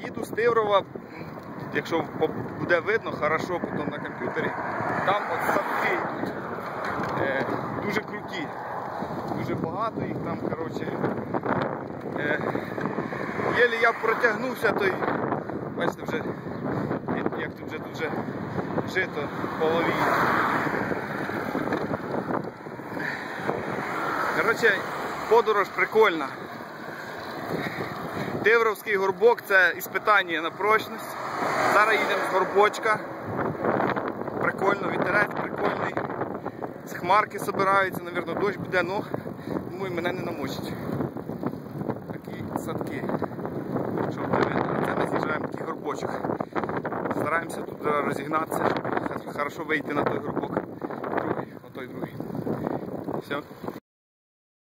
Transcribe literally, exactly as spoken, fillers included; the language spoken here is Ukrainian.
їду з Тиврова, якщо буде видно, хорошо потім на комп'ютері, там от ставки йдуть, е, дуже круті, дуже багато їх там, коротше. Е, єлі я протягнувся, то й, бачите, вже, як тут вже, тут вже жито половіє. Коротше, подорож прикольна. Тивровський горбок – це іспитання на прочність. Зараз їдемо з горбочка. Прикольно, вітерець прикольний. З хмарки збираються, мабуть, дощ буде, ну, думаю, мене не намочить. Такі садки. Що буде видно. Це ми з'їжджаємо такий горбочок. Стараємося тут розігнатися, щоб хорошо вийти на той горбок. Другий, отой другий. Все.